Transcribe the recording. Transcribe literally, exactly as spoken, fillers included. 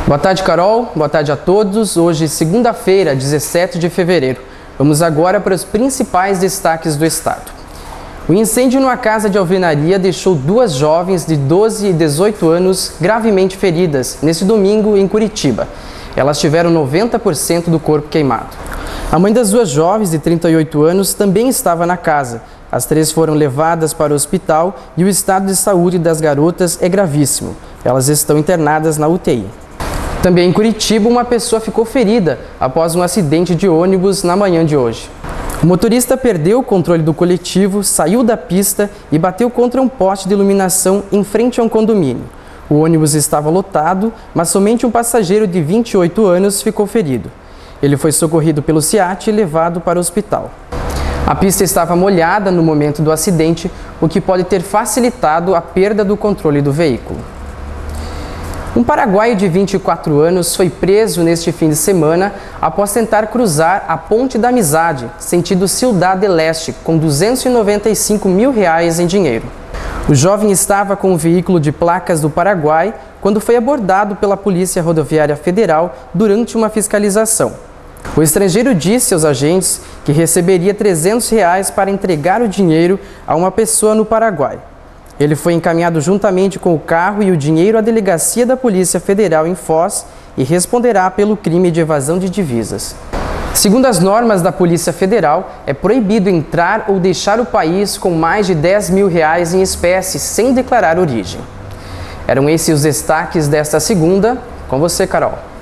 Boa tarde, Carol. Boa tarde a todos. Hoje, segunda-feira, dezessete de fevereiro. Vamos agora para os principais destaques do estado. O incêndio numa casa de alvenaria deixou duas jovens de doze e dezoito anos gravemente feridas neste domingo em Curitiba. Elas tiveram noventa por cento do corpo queimado. A mãe das duas jovens de trinta e oito anos também estava na casa. As três foram levadas para o hospital e o estado de saúde das garotas é gravíssimo. Elas estão internadas na U T I. Também em Curitiba, uma pessoa ficou ferida após um acidente de ônibus na manhã de hoje. O motorista perdeu o controle do coletivo, saiu da pista e bateu contra um poste de iluminação em frente a um condomínio. O ônibus estava lotado, mas somente um passageiro de vinte e oito anos ficou ferido. Ele foi socorrido pelo SEAT e levado para o hospital. A pista estava molhada no momento do acidente, o que pode ter facilitado a perda do controle do veículo. Um paraguaio de vinte e quatro anos foi preso neste fim de semana após tentar cruzar a Ponte da Amizade, sentido Ciudad del Este, com duzentos e noventa e cinco mil reais em dinheiro. O jovem estava com o veículo de placas do Paraguai quando foi abordado pela Polícia Rodoviária Federal durante uma fiscalização. O estrangeiro disse aos agentes que receberia trezentos reais para entregar o dinheiro a uma pessoa no Paraguai. Ele foi encaminhado juntamente com o carro e o dinheiro à delegacia da Polícia Federal em Foz e responderá pelo crime de evasão de divisas. Segundo as normas da Polícia Federal, é proibido entrar ou deixar o país com mais de dez mil reais em espécie sem declarar origem. Eram esses os destaques desta segunda. Com você, Carol.